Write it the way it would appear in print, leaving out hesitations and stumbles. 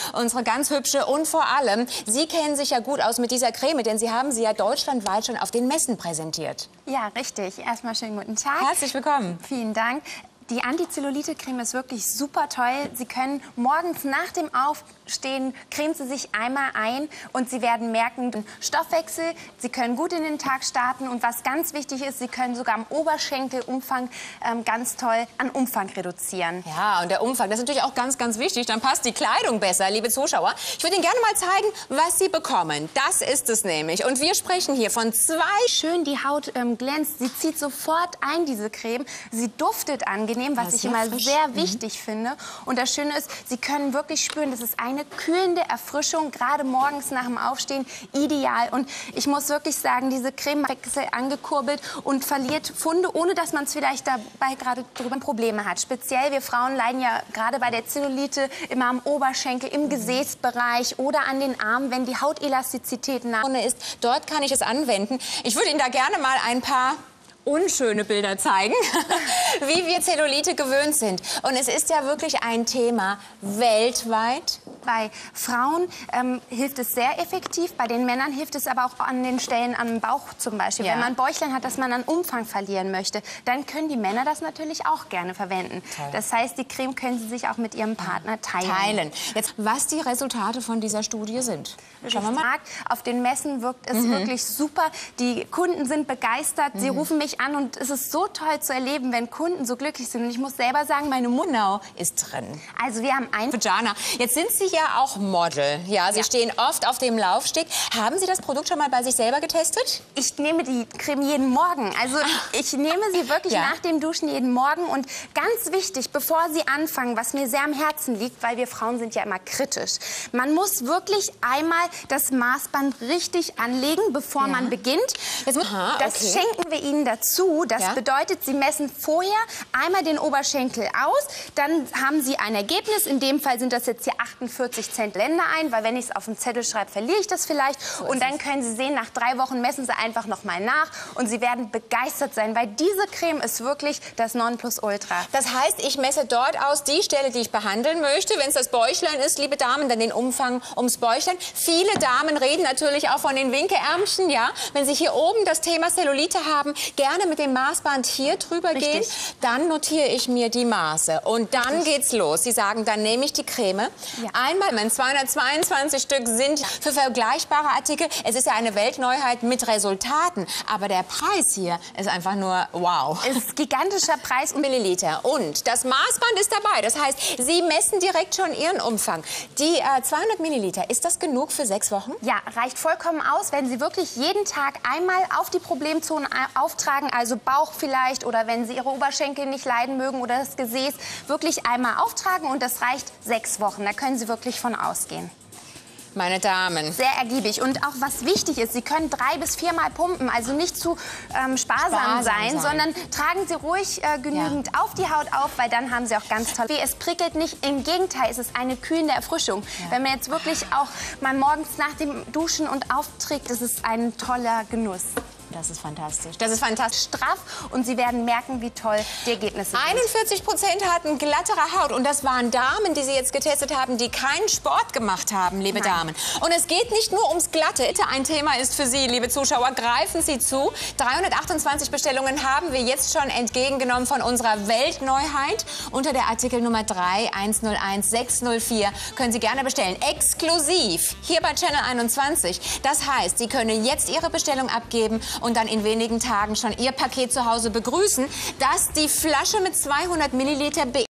unsere ganz hübsche. Und vor allem, Sie kennen sich ja gut aus mit dieser Creme, denn Sie haben sie ja deutschlandweit schon auf den Messen präsentiert. Ja, richtig. Erstmal schönen guten Tag. Herzlich willkommen. Vielen Dank. Die Anti-Zellulite-Creme ist wirklich super toll. Sie können morgens nach dem Aufstehen, cremen Sie sich einmal ein und Sie werden merken, den Stoffwechsel, Sie können gut in den Tag starten und was ganz wichtig ist, Sie können sogar am Oberschenkelumfang ganz toll an Umfang reduzieren. Ja, und der Umfang, das ist natürlich auch ganz, ganz wichtig. Dann passt die Kleidung besser, liebe Zuschauer. Ich würde Ihnen gerne mal zeigen, was Sie bekommen. Das ist es nämlich. Und wir sprechen hier von zwei... Schön, die Haut glänzt. Sie zieht sofort ein, diese Creme. Sie duftet angenehm, was ich immer sehr wichtig finde. Und das Schöne ist, Sie können wirklich spüren, das ist eine kühlende Erfrischung, gerade morgens nach dem Aufstehen ideal. Und ich muss wirklich sagen, diese Creme Wechsel angekurbelt und verliert Funde, ohne dass man es vielleicht dabei gerade drüber Probleme hat. Speziell wir Frauen leiden ja gerade bei der Zellulite immer am Oberschenkel, im Gesäßbereich oder an den Armen, wenn die Hautelastizität nach ist. Dort kann ich es anwenden. Ich würde Ihnen da gerne mal ein paar unschöne Bilder zeigen, wie wir Zellulite gewöhnt sind. Und es ist ja wirklich ein Thema weltweit. Bei Frauen hilft es sehr effektiv, bei den Männern hilft es aber auch an den Stellen am Bauch zum Beispiel. Ja. Wenn man Bäuchlein hat, das man an Umfang verlieren möchte, dann können die Männer das natürlich auch gerne verwenden. Toll. Das heißt, die Creme können Sie sich auch mit Ihrem Partner teilen. Jetzt, was die Resultate von dieser Studie sind. Schauen wir mal. Auf den Messen wirkt es wirklich super. Die Kunden sind begeistert. Sie rufen mich an und es ist so toll zu erleben, wenn Kunden so glücklich sind. Und ich muss selber sagen, meine Mutter ist drin. Also wir haben ein... Jana, jetzt sind Sie ja auch Model. Ja, Sie stehen oft auf dem Laufsteg. Haben Sie das Produkt schon mal bei sich selber getestet? Ich nehme die Creme jeden Morgen. Also ich nehme sie wirklich nach dem Duschen jeden Morgen. Und ganz wichtig, bevor Sie anfangen, was mir sehr am Herzen liegt, weil wir Frauen sind ja immer kritisch. Man muss wirklich einmal das Maßband richtig anlegen, bevor man beginnt. Das schenken wir Ihnen dazu. Das bedeutet, Sie messen vorher einmal den Oberschenkel aus. Dann haben Sie ein Ergebnis. In dem Fall sind das jetzt hier 48 Cent Länder ein, weil wenn ich es auf dem Zettel schreibe, verliere ich das vielleicht. Und dann können Sie sehen, nach 3 Wochen messen Sie einfach noch mal nach und Sie werden begeistert sein, weil diese Creme ist wirklich das Nonplusultra. Das heißt, ich messe dort aus die Stelle, die ich behandeln möchte. Wenn es das Bäuchlein ist, liebe Damen, dann den Umfang ums Bäuchlein. Viele Damen reden natürlich auch von den Winkeärmchen, ja. Wenn Sie hier oben das Thema Zellulite haben, gerne mit dem Maßband hier drüber gehen. Dann notiere ich mir die Maße und dann geht's los. Sie sagen, dann nehme ich die Creme. Einmal, wenn 222 Stück sind für vergleichbare Artikel. Es ist ja eine Weltneuheit mit Resultaten, aber der Preis hier ist einfach nur wow. Es ist gigantischer Preis. Milliliter. Und das Maßband ist dabei. Das heißt, Sie messen direkt schon Ihren Umfang. Die 200 Milliliter, ist das genug für 6 Wochen? Ja, reicht vollkommen aus, wenn Sie wirklich jeden Tag einmal auf die Problemzonen auftragen, also Bauch vielleicht oder wenn Sie Ihre Oberschenkel nicht leiden mögen oder das Gesäß, wirklich einmal auftragen und das reicht 6 Wochen. Da können Sie wirklich von ausgehen. Meine Damen. Sehr ergiebig. Und auch was wichtig ist, Sie können 3- bis 4-mal pumpen, also nicht zu sparsam sein, sondern tragen Sie ruhig genügend auf die Haut auf, weil dann haben Sie auch ganz toll. Es prickelt nicht, im Gegenteil, es ist eine kühlende Erfrischung. Wenn man jetzt wirklich auch mal morgens nach dem Duschen und aufträgt, das ist ein toller Genuss. Das ist fantastisch. Das ist fantastisch. Straff und Sie werden merken, wie toll die Ergebnisse sind. 41% hatten glattere Haut und das waren Damen, die Sie jetzt getestet haben, die keinen Sport gemacht haben, liebe Damen. Und es geht nicht nur ums Glatte. Ein Thema ist für Sie, liebe Zuschauer, greifen Sie zu. 328 Bestellungen haben wir jetzt schon entgegengenommen von unserer Weltneuheit. Unter der Artikelnummer 3101604 können Sie gerne bestellen. Exklusiv hier bei Channel 21. Das heißt, Sie können jetzt Ihre Bestellung abgeben und dann in wenigen Tagen schon Ihr Paket zu Hause begrüßen, das die Flasche mit 200 Milliliter